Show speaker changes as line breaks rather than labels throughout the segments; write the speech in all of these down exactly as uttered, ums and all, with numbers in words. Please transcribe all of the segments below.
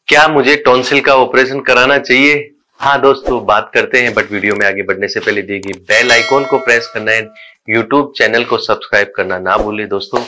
क्या मुझे टॉन्सिल का ऑपरेशन कराना चाहिए? हाँ दोस्तों, बात करते हैं, बट वीडियो में आगे बढ़ने से पहले दी गई बेल आइकॉन को प्रेस करना है, यूट्यूब चैनल को सब्सक्राइब करना ना भूलें दोस्तों।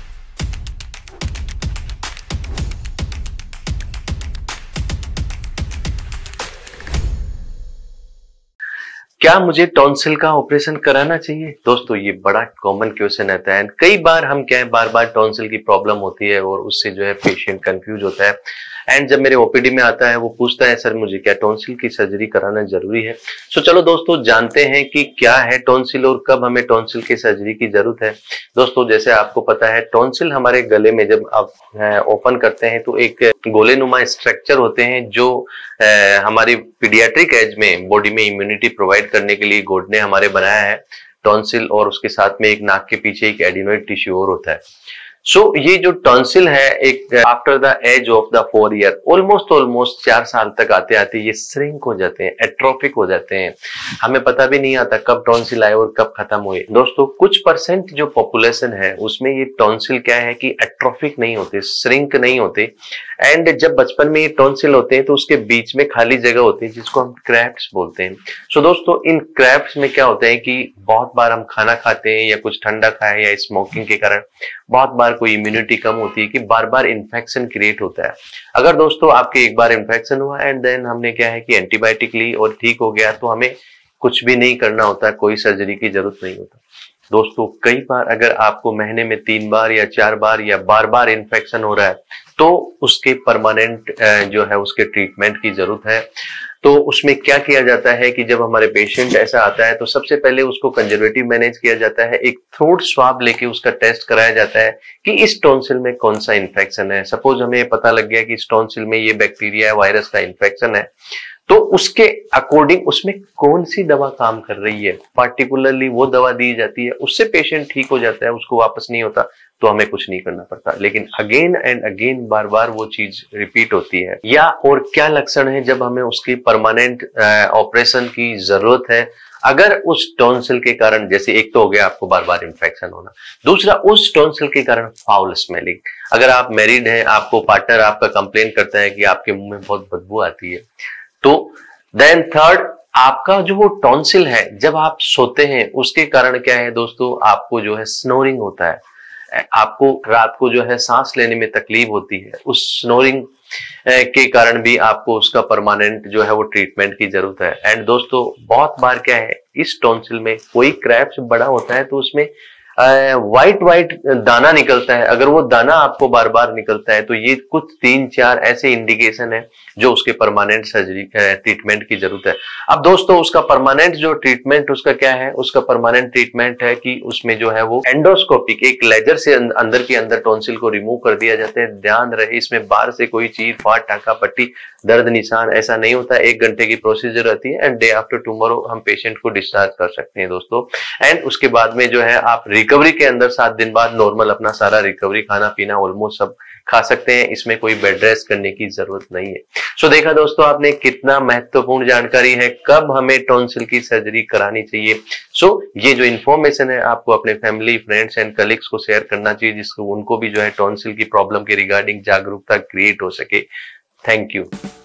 क्या मुझे टॉन्सिल का ऑपरेशन कराना चाहिए? दोस्तों ये बड़ा कॉमन क्वेश्चन रहता है। कई बार हम क्या है, बार बार टॉन्सिल की प्रॉब्लम होती है और उससे जो है पेशेंट कंफ्यूज होता है। एंड जब मेरे ओपीडी में आता है वो पूछता है, सर मुझे क्या टॉन्सिल की सर्जरी कराना जरूरी है? सो चलो दोस्तों जानते हैं कि क्या है टॉन्सिल और कब हमें टॉन्सिल की सर्जरी की जरूरत है। दोस्तों जैसे आपको पता है, टॉन्सिल हमारे गले में जब आप ओपन करते हैं तो एक गोलेनुमा स्ट्रक्चर होते हैं जो आ, हमारी पीडियाट्रिक एज में बॉडी में इम्यूनिटी प्रोवाइड करने के लिए गॉड ने हमारे बनाया है टॉन्सिल, और उसके साथ में एक नाक के पीछे एक एडिनोइड टिश्यू और होता है। सो so, ये जो टॉन्सिल है, एक after the age of the four year almost almost चार साल तक आते आते ये श्रिंक हो जाते हैं, एट्रोफिक हो जाते हैं। हमें पता भी नहीं आता कब टॉन्सिल आए और कब खत्म हुए। दोस्तों कुछ परसेंट जो पॉपुलेशन है उसमें ये टॉन्सिल क्या है कि एट्रोफिक नहीं होते, श्रिंक नहीं होते। एंड जब बचपन में ये टॉन्सिल होते हैं तो उसके बीच में खाली जगह होती है जिसको हम क्रेफ्ट्स बोलते हैं। सो so, दोस्तों इन क्रेफ्ट्स में क्या होता है कि बहुत बार हम खाना खाते हैं या कुछ ठंडा खाए या स्मोकिंग के कारण बहुत बार कोई इम्यूनिटी कम होती है कि बार बार इन्फेक्शन क्रिएट होता है। अगर दोस्तों आपके एक बार इन्फेक्शन हुआ एंड देन हमने क्या है कि एंटीबायोटिक ली और ठीक हो गया तो हमें कुछ भी नहीं करना होता, कोई सर्जरी की जरूरत नहीं होता। दोस्तों कई बार अगर आपको महीने में तीन बार या चार बार या बार बार इन्फेक्शन हो रहा है तो उसके परमानेंट जो है उसके ट्रीटमेंट की जरूरत है। तो उसमें क्या किया जाता है कि जब हमारे पेशेंट ऐसा आता है तो सबसे पहले उसको कंजर्वेटिव मैनेज किया जाता है। एक थ्रोट स्वाब लेके उसका टेस्ट कराया जाता है कि इस टॉन्सिल में कौन सा इन्फेक्शन है। सपोज हमें पता लग गया कि इस टॉन्सिल में ये बैक्टीरिया वायरस का इन्फेक्शन है, तो उसके अकॉर्डिंग उसमें कौन सी दवा काम कर रही है पार्टिकुलरली वो दवा दी जाती है, उससे पेशेंट ठीक हो जाता है, उसको वापस नहीं होता तो हमें कुछ नहीं करना पड़ता। लेकिन अगेन एंड अगेन बार बार वो चीज रिपीट होती है। या और क्या लक्षण है जब हमें उसकी परमानेंट ऑपरेशन की जरूरत है? अगर उस टॉन्सिल के कारण, जैसे एक तो हो गया आपको बार बार इन्फेक्शन होना, दूसरा उस टॉन्सिल के कारण फाउल स्मेलिंग। अगर आप मैरिड हैं, आपको पार्टनर आपका कंप्लेन करता है कि आपके मुंह में बहुत बदबू आती है, तो देन थर्ड आपका जो वो टॉन्सिल है जब आप सोते हैं उसके कारण क्या है दोस्तों, आपको जो है स्नोरिंग होता है, आपको रात को जो है सांस लेने में तकलीफ होती है। उस स्नोरिंग के कारण भी आपको उसका परमानेंट जो है वो ट्रीटमेंट की जरूरत है। एंड दोस्तों बहुत बार क्या है, इस टॉन्सिल में कोई क्रैप्स बड़ा होता है तो उसमें व्हाइट व्हाइट दाना निकलता है। अगर वो दाना आपको बार बार निकलता है तो ये कुछ तीन चार ऐसे इंडिकेशन है जो उसके परमानेंट सर्जरी ट्रीटमेंट की जरूरत है। अब दोस्तों उसका परमानेंट जो ट्रीटमेंट उसका क्या है, उसका परमानेंट ट्रीटमेंट है कि उसमें जो है वो एंडोस्कोपिक एक लेजर से अंदर के अंदर टॉन्सिल को रिमूव कर दिया जाता है। ध्यान रहे इसमें बाहर से कोई चीज, फाट, टाका, पट्टी, दर्द निशान ऐसा नहीं होता है। एक घंटे की प्रोसीजर रहती है एंड डे आफ्टर टुमारो हम पेशेंट को डिस्चार्ज कर सकते हैं दोस्तों। एंड उसके बाद में जो है आप रिकवरी के अंदर सात दिन बाद नॉर्मल अपना सारा रिकवरी, खाना पीना ऑलमोस्ट सब खा सकते हैं। इसमें कोई बेड रेस्ट करने की जरूरत नहीं है। सो so, देखा दोस्तों आपने कितना महत्वपूर्ण जानकारी है कब हमें टॉन्सिल की सर्जरी करानी चाहिए। सो so, ये जो इन्फॉर्मेशन है आपको अपने फैमिली, फ्रेंड्स एंड कलीग्स को शेयर करना चाहिए जिसको उनको भी जो है टॉन्सिल की प्रॉब्लम के रिगार्डिंग जागरूकता क्रिएट हो सके। Thank you.